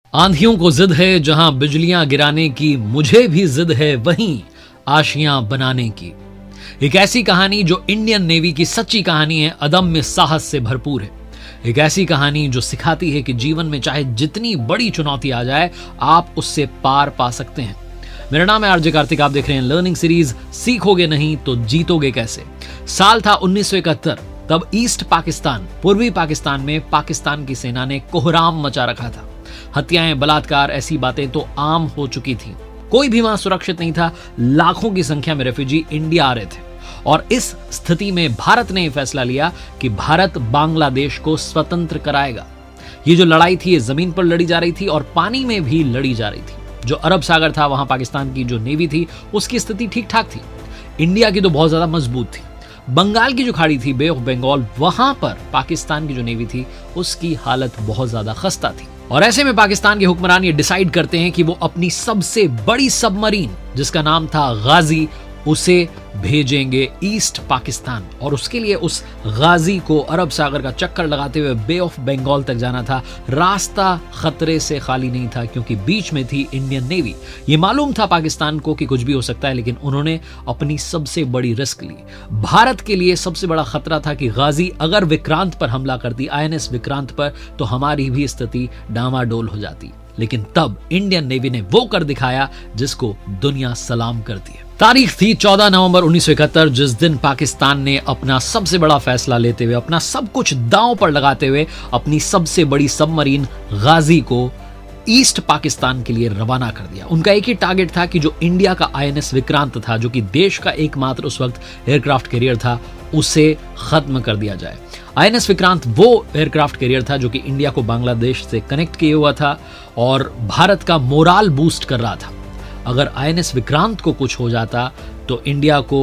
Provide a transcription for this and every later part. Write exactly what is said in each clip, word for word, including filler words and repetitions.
आंधियों को जिद है जहां बिजलियां गिराने की, मुझे भी जिद है वहीं आशियां बनाने की। एक ऐसी कहानी जो इंडियन नेवी की सच्ची कहानी है, अदम्य साहस से भरपूर है। एक ऐसी कहानी जो सिखाती है कि जीवन में चाहे जितनी बड़ी चुनौती आ जाए, आप उससे पार पा सकते हैं। मेरा नाम है आरजे कार्तिक, आप देख रहे हैं लर्निंग सीरीज सीखोगे नहीं तो जीतोगे कैसे। साल था उन्नीस सौ इकहत्तर। तब ईस्ट पाकिस्तान, पूर्वी पाकिस्तान में पाकिस्तान की सेना ने कोहराम मचा रखा था। हत्याएं, बलात्कार, ऐसी बातें तो आम हो चुकी थी। कोई भी वहां सुरक्षित नहीं था। लाखों की संख्या में रेफ्यूजी इंडिया आ रहे थे और इस स्थिति में भारत ने यह फैसला लिया कि भारत बांग्लादेश को स्वतंत्र कराएगा। ये जो लड़ाई थी ये जमीन पर लड़ी जा रही थी और पानी में भी लड़ी जा रही थी। जो अरब सागर था, वहां पाकिस्तान की जो नेवी थी उसकी स्थिति ठीक ठाक थी। इंडिया की तो बहुत ज्यादा मजबूत थी। बंगाल की जो खाड़ी थी, बे ऑफ बंगाल, वहां पर पाकिस्तान की जो नेवी थी उसकी हालत बहुत ज्यादा खस्ता थी। और ऐसे में पाकिस्तान के हुक्मरान ये डिसाइड करते हैं कि वो अपनी सबसे बड़ी सबमरीन, जिसका नाम था गाजी, उसे भेजेंगे ईस्ट पाकिस्तान। और उसके लिए उस गाजी को अरब सागर का चक्कर लगाते हुए बे ऑफ बंगाल तक जाना था। रास्ता खतरे से खाली नहीं था क्योंकि बीच में थी इंडियन नेवी। ये मालूम था पाकिस्तान को कि कुछ भी हो सकता है, लेकिन उन्होंने अपनी सबसे बड़ी रिस्क ली। भारत के लिए सबसे बड़ा खतरा था कि गाजी अगर विक्रांत पर हमला करती, आईएनएस विक्रांत पर, तो हमारी भी स्थिति डामाडोल हो जाती। लेकिन तब इंडियन नेवी ने वो कर दिखाया जिसको दुनिया सलाम करती है। तारीख थी चौदह नवंबर उन्नीस सौ इकहत्तर, जिस दिन पाकिस्तान ने अपना सबसे बड़ा फैसला लेते हुए, अपना सब कुछ दांव पर लगाते हुए, अपनी सबसे बड़ी सबमरीन गाजी को ईस्ट पाकिस्तान के लिए रवाना कर दिया। उनका एक ही टारगेट था कि जो इंडिया का आईएनएस विक्रांत था, जो कि देश का एकमात्र उस वक्त एयरक्राफ्ट कैरियर था, उसे खत्म कर दिया जाए। आईएनएस विक्रांत वो एयरक्राफ्ट कैरियर था जो कि इंडिया को बांग्लादेश से कनेक्ट किए हुआ था और भारत का मोराल बूस्ट कर रहा था। अगर आईएनएस विक्रांत को कुछ हो जाता तो इंडिया को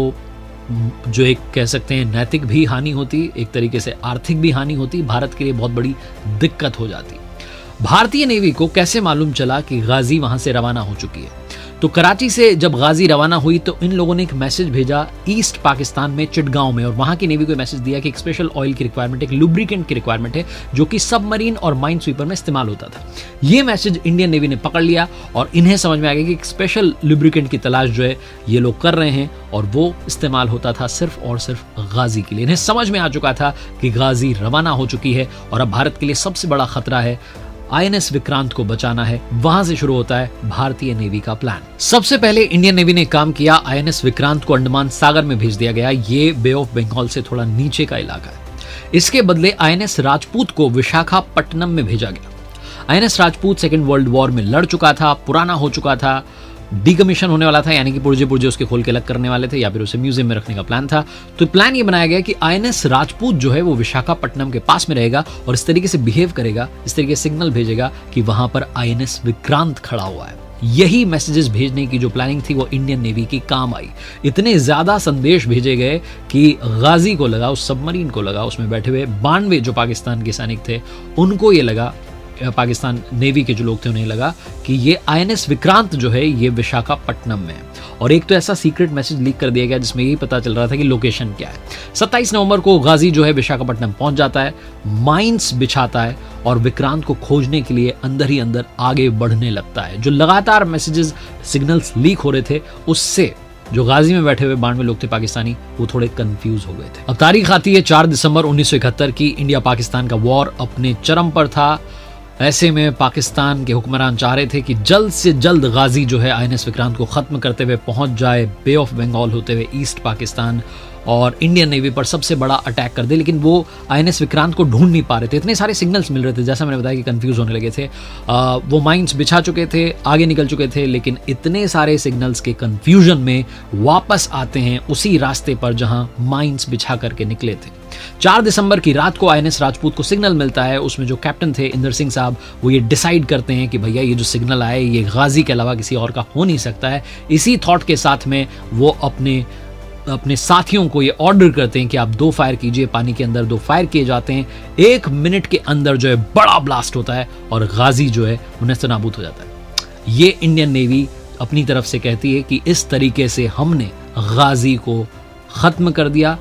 जो एक कह सकते हैं नैतिक भी हानि होती, एक तरीके से आर्थिक भी हानि होती, भारत के लिए बहुत बड़ी दिक्कत हो जाती। भारतीय नेवी को कैसे मालूम चला कि गाजी वहां से रवाना हो चुकी है? तो कराची से जब गाजी रवाना हुई तो इन लोगों ने एक मैसेज भेजा ईस्ट पाकिस्तान में चिटगांव में, और वहां की नेवी को मैसेज दिया कि एक स्पेशल ऑयल की रिक्वायरमेंट, एक लुब्रिकेंट की रिक्वायरमेंट है जो कि सबमरीन और माइन स्वीपर में इस्तेमाल होता था। ये मैसेज इंडियन नेवी ने पकड़ लिया और इन्हें समझ में आ गया कि एक स्पेशल लुब्रिकेंट की तलाश जो है ये लोग कर रहे हैं और वो इस्तेमाल होता था सिर्फ और सिर्फ गाजी के लिए। इन्हें समझ में आ चुका था कि गाजी रवाना हो चुकी है और अब भारत के लिए सबसे बड़ा खतरा है आईएनएस विक्रांत को बचाना है। वहां से शुरू होता है भारतीय नेवी का प्लान। सबसे पहले इंडियन नेवी ने काम किया, आईएनएस विक्रांत को अंडमान सागर में भेज दिया गया। ये बे ऑफ बंगाल से थोड़ा नीचे का इलाका है। इसके बदले आईएनएस राजपूत को विशाखापट्टनम में भेजा गया। INS Rajput second world war में लड़ चुका था, पुराना हो चुका था, डिकमीशन होने वाला था, यानी कि पुर्जे पुर्जे उसके खोल के अलग करने वाले थे या फिर उसे म्यूजियम में रखने का प्लान था। तो प्लान ये बनाया गया कि आईएनएस राजपूत जो है वो विशाखापट्टनम के पास में रहेगा और इस तरीके से बिहेव करेगा, इस तरीके से सिग्नल भेजेगा कि वहां पर आईएनएस विक्रांत खड़ा हुआ है। यही मैसेजेस भेजने की जो प्लानिंग थी वो इंडियन नेवी की काम आई। इतने ज्यादा संदेश भेजे गए कि गाजी को लगा, उस सबमरीन को लगा, उसमें बैठे हुए बानवे जो पाकिस्तान के सैनिक थे उनको ये लगा, पाकिस्तान नेवी के जो लोग थे उन्हें लगा कि ये आईएनएस विक्रांत जो है ये विशाखापट्टनम में है। और एक तो ऐसा सीक्रेट मैसेज लीक कर दिया गया जिसमें यही पता चल रहा था कि लोकेशन क्या है। सत्ताईस नवंबर को गाजी जो है विशाखापट्टनम पहुंच जाता है, माइंस बिछाता है और विक्रांत को खोजने के लिए अंदर ही अंदर आगे बढ़ने लगता है। जो लगातार मैसेजेस, सिग्नल्स लीक हो रहे थे उससे जो गाजी में बैठे हुए बानवे लोग थे पाकिस्तानी, वो थोड़े कंफ्यूज हो गए थे। अब तारीख आती है चार दिसंबर उन्नीस सौ इकहत्तर की। इंडिया पाकिस्तान का वॉर अपने चरम पर था। ऐसे में पाकिस्तान के हुक्मरान चाह रहे थे कि जल्द से जल्द गाजी जो है आईएनएस विक्रांत को खत्म करते हुए पहुंच जाए बे ऑफ बंगाल होते हुए ईस्ट पाकिस्तान और इंडियन नेवी पर सबसे बड़ा अटैक कर दे। लेकिन वो आईएनएस विक्रांत को ढूंढ नहीं पा रहे थे, इतने सारे सिग्नल्स मिल रहे थे, जैसा मैंने बताया कि कंफ्यूज होने लगे थे। आ, वो माइंस बिछा चुके थे, आगे निकल चुके थे, लेकिन इतने सारे सिग्नल्स के कंफ्यूजन में वापस आते हैं उसी रास्ते पर जहां माइंस बिछा करके निकले थे। चार दिसंबर की रात को आईएनएस राजपूत को सिग्नल मिलता है। उसमें जो कैप्टन थे इंदर सिंह साहब, वो ये डिसाइड करते हैं कि भैया ये जो सिग्नल आए ये गाजी के अलावा किसी और का हो नहीं सकता है। इसी थॉट के साथ में वो अपने अपने साथियों को ये ऑर्डर करते हैं कि आप दो फायर कीजिए। पानी के अंदर दो फायर किए जाते हैं। एक मिनट के अंदर जो है बड़ा ब्लास्ट होता है और गाजी जो है वो नेस्तनाबूद हो जाता है। ये इंडियन नेवी अपनी तरफ से कहती है कि इस तरीके से हमने गाजी को खत्म कर दिया।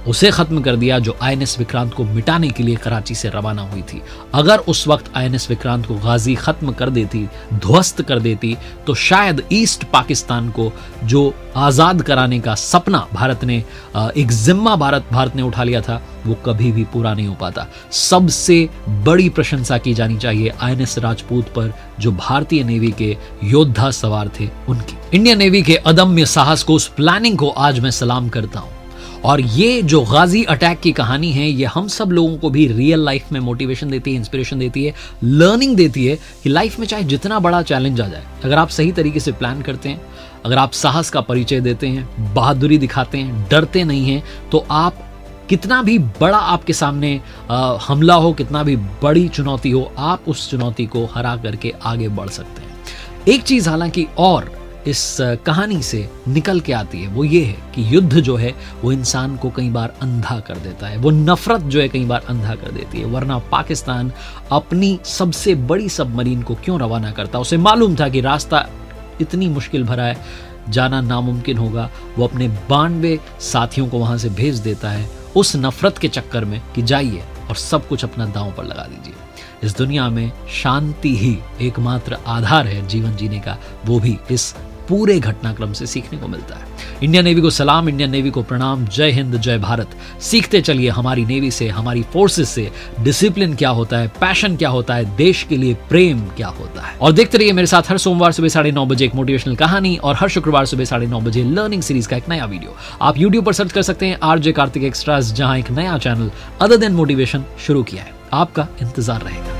उसे खत्म कर दिया जो आईएनएस विक्रांत को मिटाने के लिए कराची से रवाना हुई थी। अगर उस वक्त आईएनएस विक्रांत को गाजी खत्म कर देती, ध्वस्त कर देती, तो शायद ईस्ट पाकिस्तान को जो आजाद कराने का सपना भारत ने, एक जिम्मा भारत भारत ने उठा लिया था, वो कभी भी पूरा नहीं हो पाता। सबसे बड़ी प्रशंसा की जानी चाहिए आईएनएस राजपूत पर, जो भारतीय नेवी के योद्धा सवार थे उनकी। इंडियन नेवी के अदम्य साहस को, उस प्लानिंग को आज मैं सलाम करता हूं। और ये जो गाजी अटैक की कहानी है, ये हम सब लोगों को भी रियल लाइफ में मोटिवेशन देती है, इंस्पिरेशन देती है, लर्निंग देती है कि लाइफ में चाहे जितना बड़ा चैलेंज आ जाए, अगर आप सही तरीके से प्लान करते हैं, अगर आप साहस का परिचय देते हैं, बहादुरी दिखाते हैं, डरते नहीं हैं, तो आप कितना भी बड़ा आपके सामने आ, हमला हो, कितना भी बड़ी चुनौती हो, आप उस चुनौती को हरा करके आगे बढ़ सकते हैं। एक चीज हालांकि और इस कहानी से निकल के आती है, वो ये है कि युद्ध जो है वो इंसान को कई बार अंधा कर देता है, वो नफरत जो है कई बार अंधा कर देती है। वरना पाकिस्तान अपनी सबसे बड़ी सबमरीन को क्यों रवाना करता? उसे मालूम था कि रास्ता इतनी मुश्किल भरा है, जाना नामुमकिन होगा। वो अपने बानवे साथियों को वहां से भेज देता है उस नफरत के चक्कर में कि जाइए और सब कुछ अपना दांव पर लगा दीजिए। इस दुनिया में शांति ही एकमात्र आधार है जीवन जीने का, वो भी इस पूरे घटनाक्रम से सीखने को मिलता है। इंडियन नेवी को सलाम, इंडियन नेवी को प्रणाम। जय हिंद, जय भारत। सीखते चलिए हमारी नेवी से, हमारी फोर्सेस से, डिसिप्लिन क्या होता है, पैशन क्या होता है, देश के लिए प्रेम क्या होता है। और देखते रहिए मेरे साथ हर सोमवार सुबह साढ़े नौ बजे एक मोटिवेशनल कहानी और हर शुक्रवार सुबह साढ़े नौ बजे लर्निंग सीरीज का एक नया वीडियो। आप यूट्यूब पर सर्च कर सकते हैं आरजे कार्तिक एक्स्ट्रास, जहां एक नया चैनल अदर देन मोटिवेशन शुरू किया है। आपका इंतजार रहेगा।